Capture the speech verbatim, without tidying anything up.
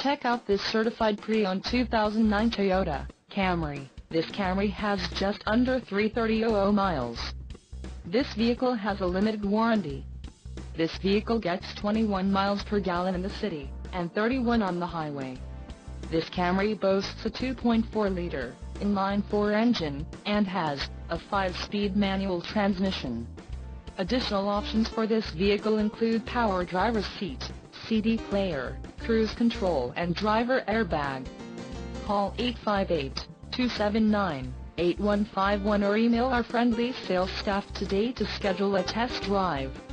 Check out this certified pre-owned two thousand nine Toyota Camry. This Camry has just under three hundred thirty thousand miles. This vehicle has a limited warranty. This vehicle gets twenty-one miles per gallon in the city, and thirty-one on the highway. This Camry boasts a two point four liter inline-four engine, and has a five-speed manual transmission. Additional options for this vehicle include power driver's seat, C D player, cruise control and driver airbag. Call eight five eight, two seven nine, eight one five one or email our friendly sales staff today to schedule a test drive.